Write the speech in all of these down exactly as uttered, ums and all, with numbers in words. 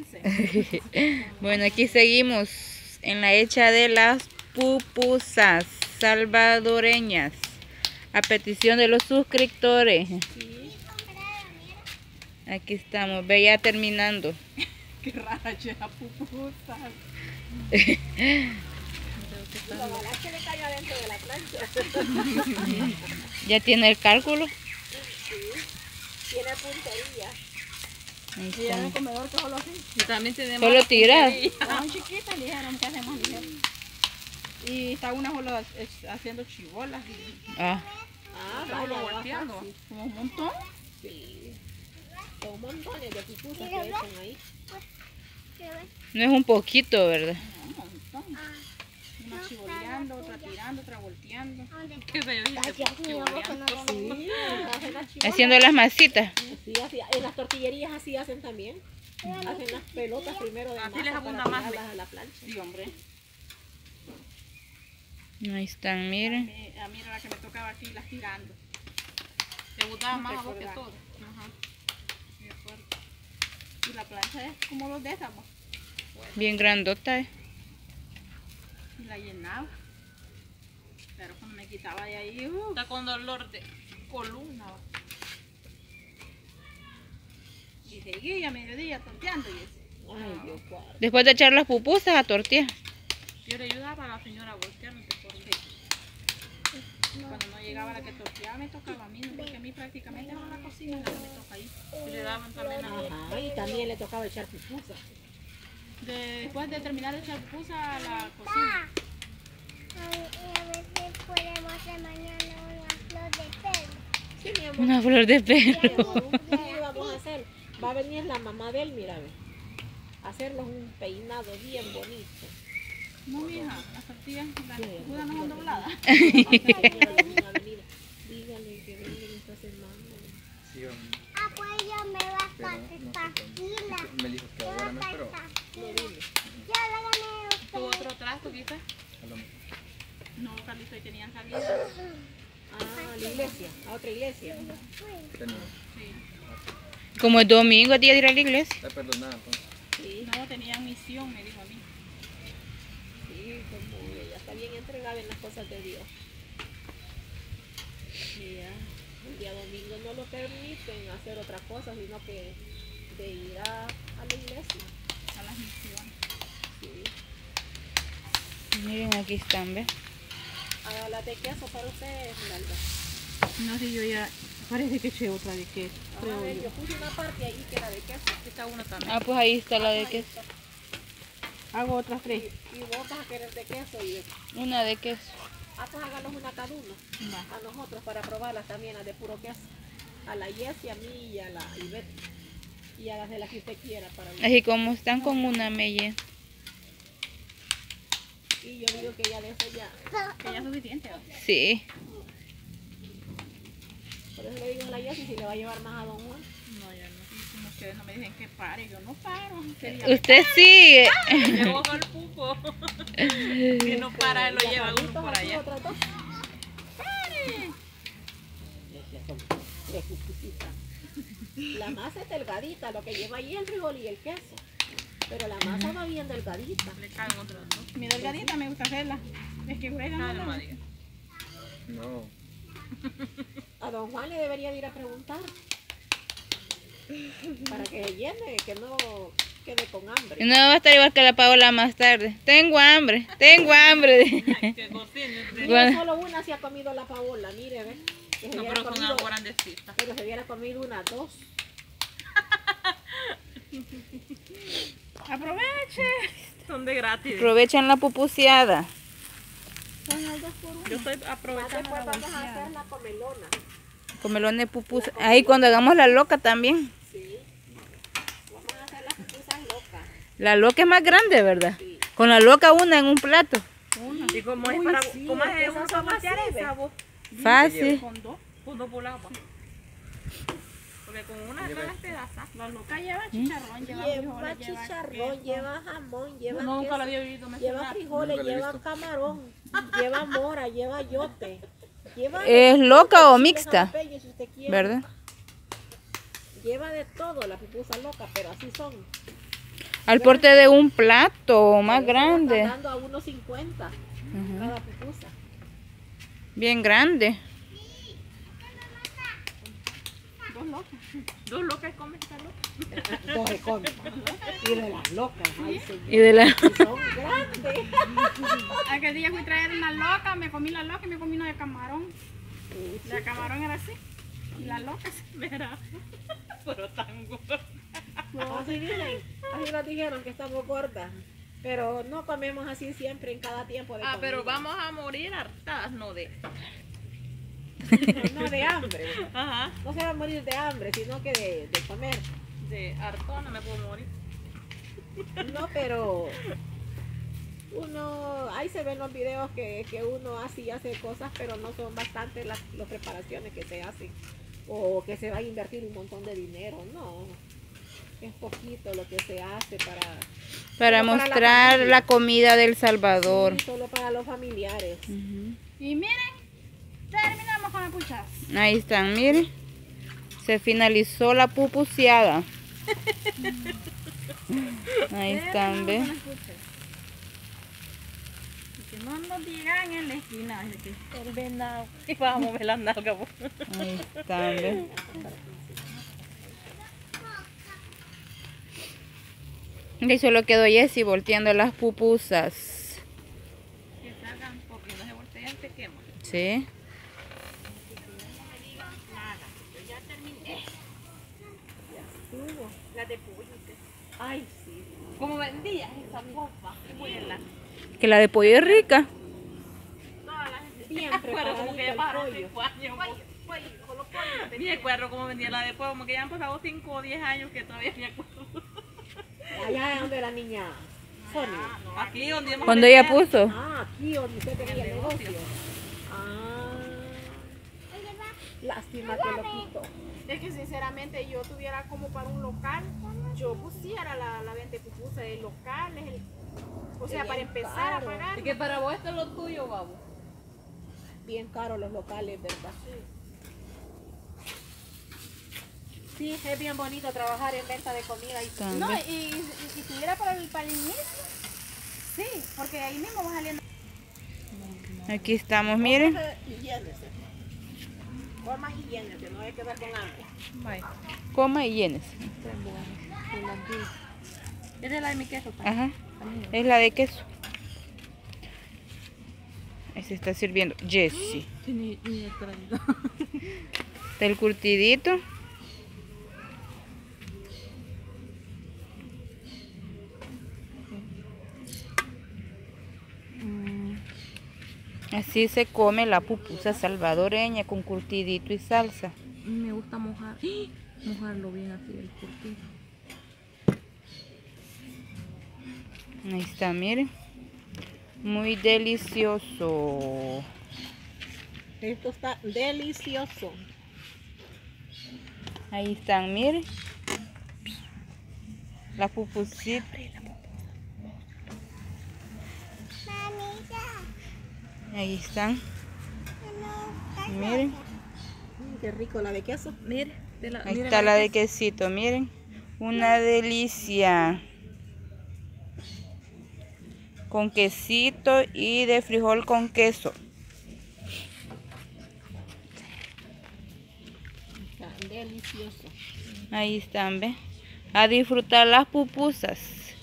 once. Bueno, aquí seguimos en la hecha de las pupusas salvadoreñas a petición de los suscriptores. Sí. Aquí estamos, ve ya terminando. Qué rara lleva pupusas. La bala que le cayó adentro de la plancha. ¿Ya tiene el cálculo? Sí. Tiene puntería. Ahí Y en el está. comedor que solo así. Y también tenemos Solo tiras. Son chiquitas, ligeras, que hacemos ligeras. Y está una solo es- haciendo chibolas. Y... Ah, Ah, solo vaya, volteando. baja, sí. Como un montón. Sí. Son montones de pupusas que echan ahí. no es un poquito, ¿verdad? No, un montón. Una chiboleando, otra tirando, otra volteando. Qué feo, dice, chiboleando. Sí, hacen las chibolas. Haciendo las masitas. Sí, así, en las tortillerías así hacen también. Hacen las pelotas primero de Así masa les abunda para más, tirarlas a la plancha. Sí, hombre. Ahí están, A miren. mí, a mí era la que me tocaba aquí, las tirando. Te gustaba No más te a vos que acordás. todo. Ajá. Me acuerdo. Y la plancha es como los déjamos. Bien grandota, ¿eh? Y la llenaba. Pero cuando me quitaba de ahí, uh, Está con dolor de columna. va. y seguía a mediodía torteando y eso. Ay, Dios guarde. Después de echar las pupusas a tortilla. Yo le ayudaba a la señora a voltear, no sé por qué. Y cuando no llegaba la que torteaba me tocaba a mí, ¿no? Porque a mí prácticamente no la cocina la que me toca ahí. Y le daban también a Ajá, y también le tocaba echar pupusas. De, después de terminar de echar pupusa a la cocina. A ver si podemos hacer mañana una flor de pelo. Sí, mi amor. Una flor de Sí, perro. mi amor, un día vamos a hacer. Va a venir la mamá de él, mira, ve. A hacernos un peinado bien bonito. No, mija, las tortillas, las Sí, pupusas no son dobladas. Dígale que vengan esta semana. Sí, hombre. Ah, pues yo me va a Pero estar no sé tranquila. cuándo. Me dijo que ahora no, pero No dime. Yo la gané a tu usted. otro trasto, quizás. a lo mejor. No, Carlito, ahí tenían salida. Ah, a la iglesia, a otra iglesia. Tenía. Sí. Como el domingo, día de ir a la iglesia. Está perdonada, pues. Sí, No, tenían misión, me dijo a mí. sí, como ella está bien entregada en las cosas de Dios. Y ya, el día domingo no lo permiten hacer otra cosa, sino que de ir a, a la iglesia. A las misiones. Sí. Miren, aquí están, ¿ves? A la de queso para ustedes, Nalda. No sé, yo ya. Parece que eché otra de queso. A ver, yo puse una parte ahí que era de queso. Aquí está uno también. Ah, pues ahí está la de queso. Hago otras tres. Y vos vas a querer de queso y de... Una de queso. Ah, pues háganos una cada uno. Va. A nosotros para probarlas también, las de puro queso. A la Jessie, a mí y a la Ivette. Y a las de las que usted quiera para mí. Así como están con una mella. Y yo digo que ya de eso ya. Que ya es suficiente. ¿Va? Sí. Por eso le digo a la Jessie si le va a llevar más a Don Juan. No, ya no. Y como ustedes no me dicen que pare, yo no paro. Sería Usted sí. Llegó al pupo. Que no para, lo Y a lleva uno Carlitos por aquí, allá. otras dos. Esas son tres pupisitas. La masa es delgadita, lo que lleva ahí es el frijol y el queso. Pero la masa va bien delgadita. Le caen otros dos. mi delgadita, me gusta hacerla. Es que juegan. Dale, ¿no? María. No. A Don Juan le debería de ir a preguntar. Para que se llene, que no quede con hambre. No va a estar igual que la Paola más tarde. Tengo hambre, tengo hambre. Que cocine. usted. Mire, Bueno. solo una se ha comido la Paola, mire, ve. Que se No, hubiera pero son comido, algo grandecitas. pero se hubiera comido una, dos. Aproveche. Son de gratis. Aprovechan la pupuseada. Son las dos por una. Yo estoy Más aprovechando después la vamos a bolsilla. hacer la comelona. Comelón de pupusa. Ahí cuando hagamos la loca también. Sí. Vamos a hacer las pupusas locas. La loca es más grande, ¿verdad? Sí. Con la loca una en un plato. Y como es Uy, para, sí, como es esas uno son para voltear así, ve. esa, vos. Fácil. Con dos. Con dos por agua. Porque con una Lleva no las esto. pedazas. La loca lleva chicharrón, lleva Lleva frijoles, lleva chicharrón, queso. lleva jamón, lleva Yo nunca queso, la había oído lleva mencionar. frijoles, Nunca la he lleva visto. camarón, lleva mora, lleva yote. Lleva ¿Es loca o chile mixta? jalapeño, si usted quiere. ¿Verdad? Lleva de todo la pupusa loca, pero así son. Al porte de un plato más Están grande. dando a uno cincuenta cada pupusa. Bien grande. Dos locas. Dos locas comen esta loca. Dos se comen. Y de las locas. Ay, señor. Y de la... Y son grandes. Aquel día fui a traer una loca, me comí la loca y me comí una de camarón. La de camarón era así. Y la loca sí. Mira, pero tan gorda. Así dicen, así nos dijeron que estamos gordas. Pero no comemos así siempre en cada tiempo de Ah, comida. pero vamos a morir hartadas, no de. No de hambre. Ajá. No se va a morir de hambre, sino que de, de comer. De hartona me puedo morir. No, pero uno, ahí se ven los videos que, que uno hace y hace cosas, pero no son bastantes las, las preparaciones que se hacen. O que se va a invertir un montón de dinero, no. Es poquito lo que se hace para... Para Solo para la mostrar familia. la comida del Salvador. Sí, solo para los familiares. Ujú. Y miren, terminamos con la puchas. Ahí están, miren. Se finalizó la pupuseada. Ahí están, ¿ve? Terminamos con las puchas. Y que no nos digan en la esquina. de que- El venado. Y vamos a mover las nalgas. vos. Ahí están, ¿ve? Y solo quedó Jessie volteando las pupusas. Que salgan porque no se voltean, te queman. ¿Sí? Estuvo. Las de pollo. Ay, sí. Como vendías esa copa, abuela. Que la de pollo es rica. Bien Pero como que preparadito ya el paró pollo. cinco años. Me acuerdo como vendía la de pollo, como que ya han pasado cinco o diez años que todavía me acuerdo. Allá es donde la niña Sonia. Aquí donde hemos Cuando ella puso. Ah, aquí donde usted tenía el negocio. Ah. Lástima que lo quitó. Es que sinceramente yo tuviera como para un local, yo pusiera la, la venta de pupusa, el local, es el, o sea, Bien para empezar a caro. pagar. Y que para vos esto es lo tuyo, babo. Bien caros los locales, ¿verdad? Sí, es bien bonito trabajar en venta de comida y Están, No, ¿ve? y, y, y si tuviera para el, para el inicio, sí, porque ahí mismo va saliendo. Aquí estamos, miren. Higiénese. Forma higiénese, no hay que ver con hambre. Coma y llenes. Es de la de mi queso. Ajá. Es la de queso. Ahí se está sirviendo Jessie. Está el curtidito. Así se come la pupusa salvadoreña con curtidito y salsa. Me gusta mojar. ¡Ah! Mojarlo bien así el curtido. Ahí está, miren. Muy delicioso. Esto está delicioso. Ahí están, miren. La pupusita. Ahí están. Miren. Mm, qué rico la de queso. Mire, de la, Ahí mire está la de quesito, miren. Una delicia. Con quesito y de frijol con queso. Está delicioso. Ahí están, ¿ven? A disfrutar las pupusas.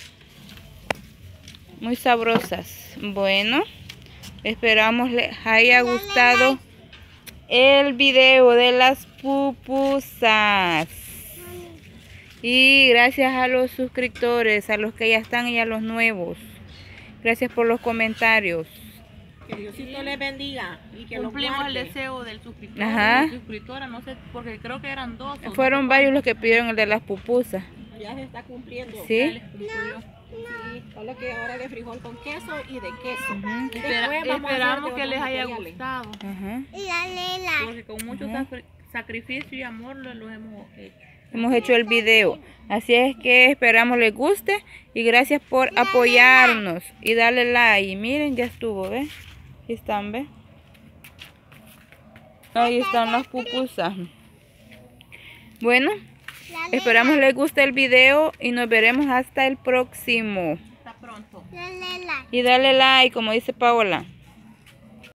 Muy sabrosas. Bueno, esperamos les haya gustado el video de las pupusas. Y gracias a los suscriptores, a los que ya están y a los nuevos. Gracias por los comentarios. Que Diosito les bendiga y que los Cumplimos el guarde. deseo del suscriptor. Ajá. De la suscriptora, no sé, porque creo que eran dos. o Fueron no. varios los que pidieron el de las pupusas. Ya se está cumpliendo. ¿Sí? Sí, solo que ahora de frijol con queso y de queso. Ujú. Espera- Después vamos a esperamos hacer de que les otros haya materiales. gustado. Ajá. La lela. Porque con mucho Ajá. sacri- sacrificio y amor lo, lo hemos hecho. Hemos hecho el video. Así es que esperamos les guste. Y gracias por apoyarnos. Y darle like. Y miren, ya estuvo, ¿ves? Ahí están, ¿ves? Ahí están las pupusas. Bueno, Dale Esperamos like. les guste el video y nos veremos hasta el próximo. Hasta pronto. Dale like. Y dale like, como dice Paola.